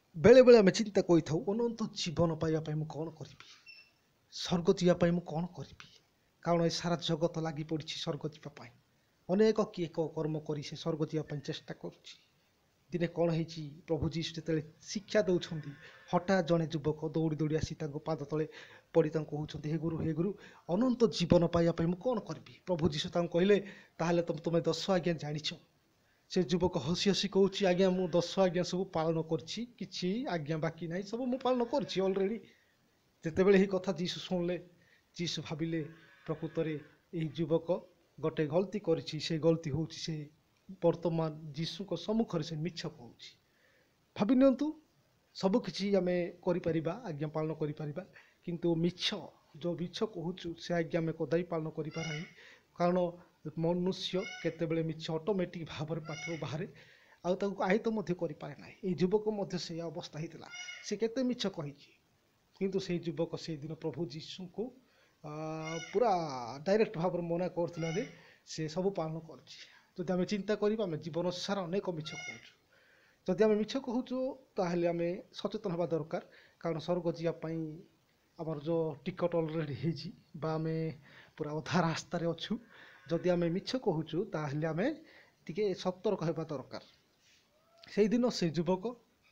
बेले बेले आम चिंता करिथाउ अनंत जीवन पाइबा मु कौन करी, स्वर्ग जावाई मु कौन करी। कारण ए सारा जगत लगी पड़ी स्वर्ग जावाई। अनेक किए कर्म कर स्वर्ग जावाई चेष्टा करुच्ची। दिने कौन है प्रभु जीशु जो शिक्षा दौरान हठात जड़े युवक दौड़ी दौड़ी आसी पाद तले पड़ी कहते हे गुरु अनंत जीवन पाइबा मु कौन करी। प्रभु जीशु कहले ताहले तुम्हें 10 आज्ञा जानिछ। से युवक हसी हसी कहूँ आज्ञा मु 10 आज्ञा सब पालन करी आज्ञा बाकी ना सब मु पालन करी अलरेडी। जितेबले ही कथा जीशु शुणिले जीशु भाविले प्रकृत में युवक गोटे गलती कर गलती हूँ से वर्तमान जीशु को सम्मुख से मिछ कहूँ। भावी नियंतु सबकि आम कर आज्ञा पालन कर किंतु मिछ जो मिछ कहूँ से आज्ञा आम कदापि पालन कर कारण मनुष्य केतेबेले मिछ ऑटोमेटिक भाव में पाठ बाहर आयत करे ना। ये युवक से अवस्था होता से केते मिछ कही किंतु से युवक से दिन प्रभु जीशु को पूरा डायरेक्ट भाव में मना करथिला जे से सब पालन कर। आम चिंता करिबा आम जीवन सारा अनेक मिछ कहूँ। जदि आम मिछ कहूँ ताहले आम सचेतन हवा दरकार कारण स्वर्ग जावाई आमर जो टिकट अलरेडी होती आम पूरा अधा रास्ता अच्छु। जदि आम मिछ कहूँ ताहले आम टिके सतर्क हवा दरकार। से दिन से युवक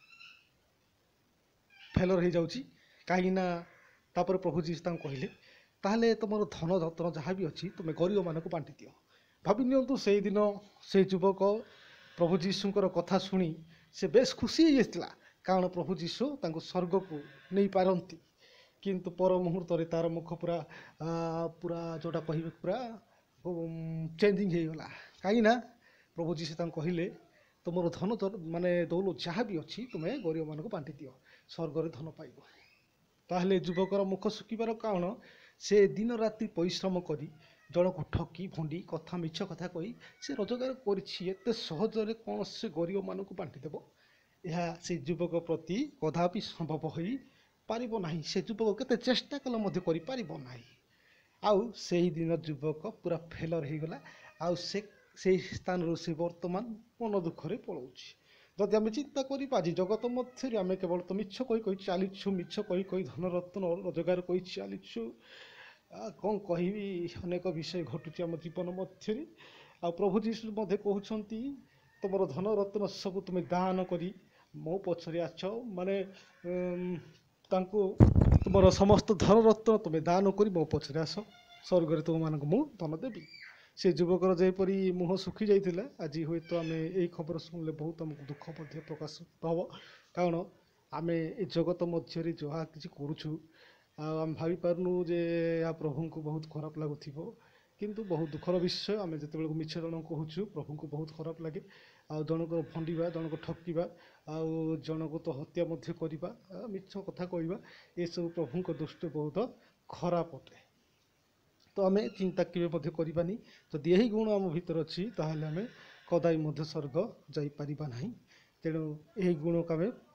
फेलर हो जाउची कहीं प्रभु जीशु कहले ताहले तुम धन रत्न जहाँ भी अच्छी तुम्हें गरीब मानक बांटी दियो। भावी नियंतु से दिन से युवक प्रभु जीशुଙ୍କର कथा शुणी से बेस खुशी हो जाता कारण प्रभु जीशु स्वर्ग को नहीं पारती किंतु पर मुहूर्त तार मुख पूरा पूरा जोटा कह पूरा चेंजिंग हो गला कहीं प्रभु जीशु कहले तुम धन माने दौल जहाँ भी अच्छी तुम्हें गरीब मानक बांटी दियो स्वर्ग धन पाइब। ताहले युवकर मुख सुखिबार कारण से दिन राति परिश्रम करी जन को ठकी भंडी कथा मिछ कथा कही से रोजगार करते सहजरे कौन से गरीब मानक बांटीदेव यह से युवक प्रति कदापि संभव हो पारिब नाही। से युवक केते चेष्टा कले करें आउ से दिन युवक पूरा फेलर हो गला आउ से स्थान से वर्तमान मन दुखरे पलाऊँ। जदि आम चिंता करा आज जगत मध्य आम केवल तो मिछ कही चलीछु मिछ कही धन रत्न रोजगार कही चलीछु कौन कह अनेक विषय घटुची आम जीवन मध्य आ प्रभु जीशु कहते तुम धन रत्न सब तुम्हें दान करी मो पछरे आछ माने तुम समस्त धन रत्न तुम्हें दान करी मो पछरे आस स्वर्ग तुम मानक मु धन देवी। से युवकर जेपरी मुह सुखी जाइथिला आज हुए तो आम यही खबर शुणिले बहुत आमको दुख प्रकाश हम कारण आम ए जगत मध्य जहाँ कि करुचु आम भावी पार्नु जे या प्रभु को बहुत खराब लगुथ किंतु बहुत दुखर विषय आम जिते मिछ जन कहूँ प्रभु को बहुत खराब लगे आ जनक भंडा जनक ठकवा जन को तो हत्या करवा मिछ कथा कहवा ये सब प्रभु को दृष्टि बहुत खराब अटे। तो आम चिंता केवे करवानी जदि यही गुण आम भीतर अच्छी ताहले आम कदापि स्वर्ग जापर ना। तेणु यही गुण को आम